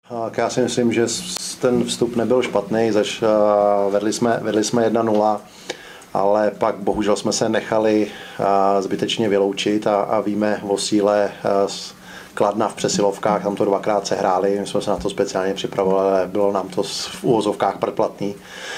Já si myslím, že ten vstup nebyl špatný, vedli jsme 1-0, ale pak bohužel jsme se nechali zbytečně vyloučit a víme o síle Kladna v přesilovkách, tam to dvakrát se hráli, my jsme se na to speciálně připravovali, ale bylo nám to v úvozovkách předplatný.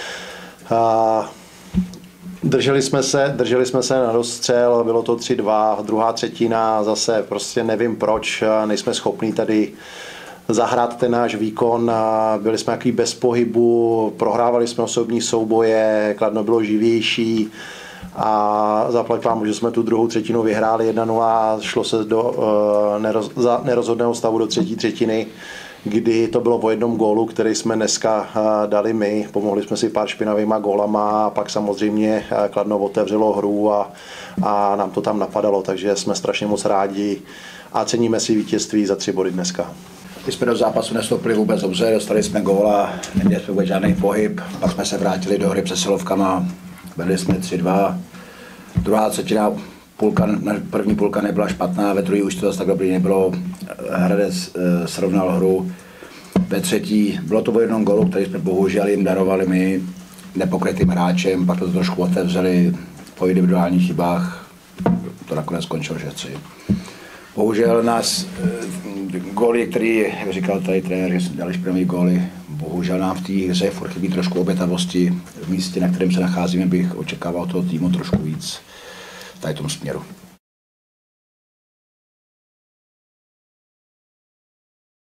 Drželi jsme se na dostřel, bylo to 3-2, druhá třetina zase prostě nevím proč, nejsme schopní tady zahrát ten náš výkon, byli jsme takový bez pohybu, prohrávali jsme osobní souboje, Kladno bylo živější a zaplať pámu, že jsme tu druhou třetinu vyhráli 1-0 a šlo se do nerozhodného stavu do třetí třetiny, kdy to bylo o jednom gólu, který jsme dneska dali my. Pomohli jsme si pár špinavýma gólama a pak samozřejmě Kladno otevřelo hru a nám to tam napadalo, takže jsme strašně moc rádi a ceníme si vítězství za 3 body dneska. My jsme do zápasu nestoupili vůbec dobře, dostali jsme góla, neměli jsme vůbec žádný pohyb, pak jsme se vrátili do hry přesilovkama, vedli jsme 3-2. Druhá třetina, první půlka nebyla špatná, ve druhé už to zase tak dobrý nebylo, Hradec srovnal hru. Ve třetí bylo to o jednom gólu, který jsme bohužel jim darovali my nepokrytým hráčem, pak to trošku otevřeli po individuálních chybách, to nakonec skončilo 6-3. Bohužel nás góly, který, jak říkal tady trenér, že jsme dali špinavý góly, bohužel nám v té hře furt chybí trošku obětavosti. V místě, na kterém se nacházíme, bych očekával toho týmu trošku víc v tom směru.